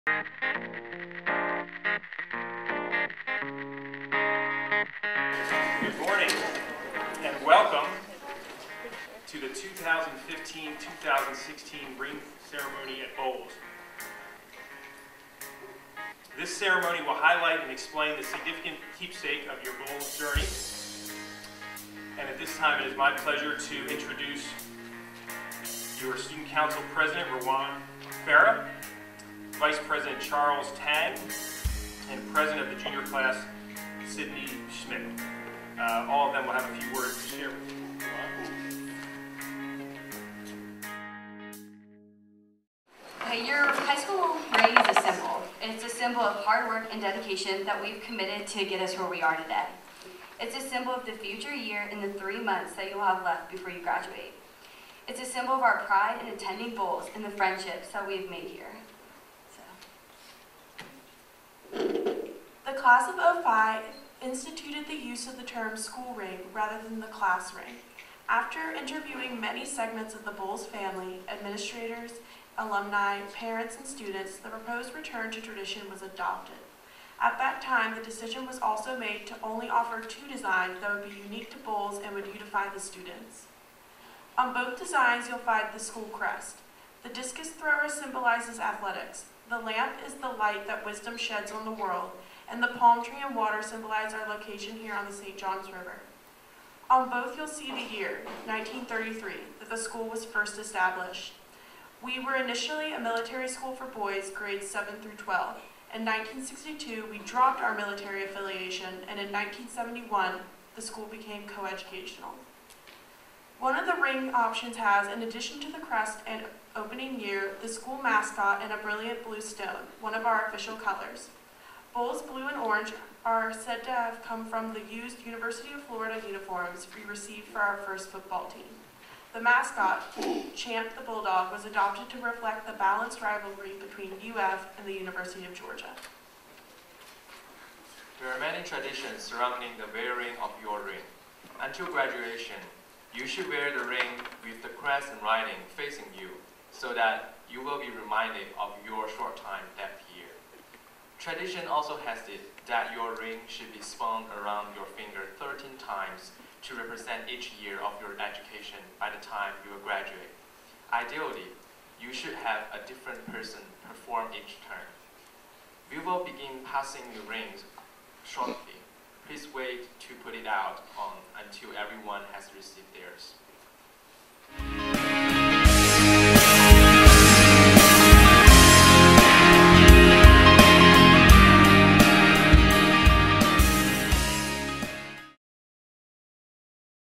Good morning and welcome to the 2015-2016 ring ceremony at Bolles. This ceremony will highlight and explain the significant keepsake of your Bolles journey. And at this time, it is my pleasure to introduce your Student Council President, Rowan Farah, Vice President Charles Tang, and President of the Junior Class, Sydney Schmidt. All of them will have a few words to share with you. Okay, your high school ring is a symbol. It's a symbol of hard work and dedication that we've committed to get us where we are today. It's a symbol of the future year and the 3 months that you'll have left before you graduate. It's a symbol of our pride in attending Bolles and the friendships that we've made here. The class of '05 instituted the use of the term school ring rather than the class ring. After interviewing many segments of the Bolles family, administrators, alumni, parents, and students, the proposed return to tradition was adopted. At that time, the decision was also made to only offer 2 designs that would be unique to Bolles and would unify the students. On both designs, you'll find the school crest. The discus thrower symbolizes athletics. The lamp is the light that wisdom sheds on the world, and the palm tree and water symbolize our location here on the St. Johns River. On both, you'll see the year, 1933, that the school was first established. We were initially a military school for boys, grades 7 through 12. In 1962, we dropped our military affiliation, and in 1971, the school became coeducational. One of the ring options has, in addition to the crest and opening year, the school mascot and a brilliant blue stone, one of our official colors. Bolles blue and orange are said to have come from the used University of Florida uniforms we received for our first football team. The mascot, Champ the Bulldog, was adopted to reflect the balanced rivalry between UF and the University of Georgia. There are many traditions surrounding the wearing of your ring. Until graduation, you should wear the ring with the crest and writing facing you, so that you will be reminded of your short time that year. Tradition also has it that your ring should be spun around your finger 13 times to represent each year of your education by the time you will graduate. Ideally, you should have a different person perform each turn. We will begin passing the rings shortly. Please wait to put it out on until everyone has received theirs.